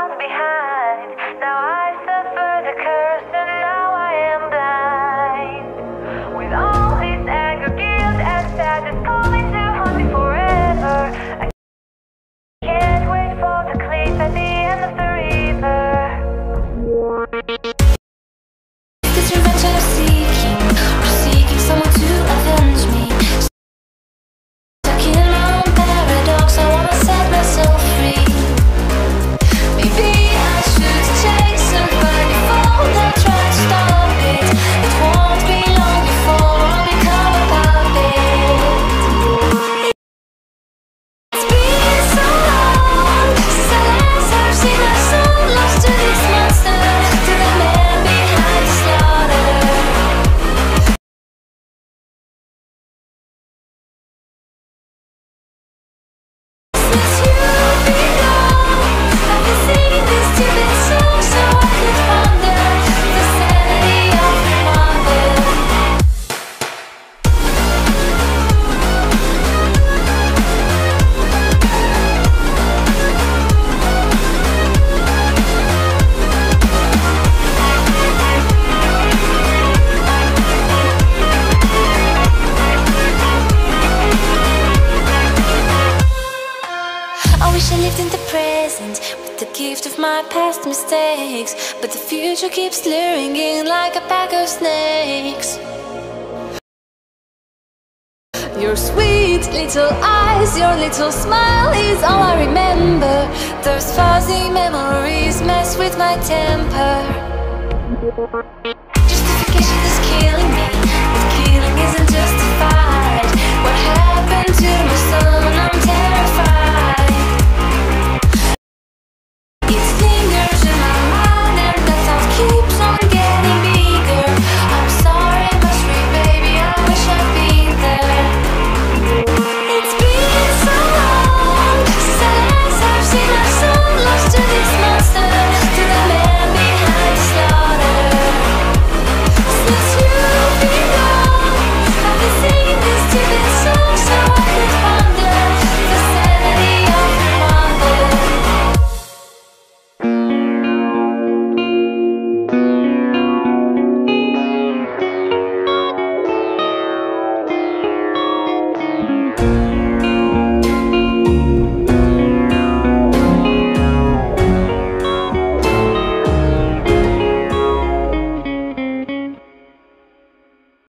falls behind. Now I suffer the curse and now I am blind. With all this anger, guilt and sadness calling to haunt me forever, I can't wait for the cliff at the end of the river. This revenge I'm seeking, or seeking someone to avenge me. Stuck in my own paradox, I wanna set myself free. Maybe I should chase and find a fall that try to stop it. It won't be long before I'll become a puppet. It's been so long since I last have seen my soul lost to this monster, to the man behind the slaughter. Since you've been gone, I've been singing this stupid song so I could ponder the sanity of my mother. I wish I lived in the present with the gift of my past mistakes, but the future keeps luring in like a pack of snakes. Your sweet little eyes, your little smile is all I remember. Those fuzzy memories mess with my temper. Justification is killing me, but killing isn't justified. What happened to my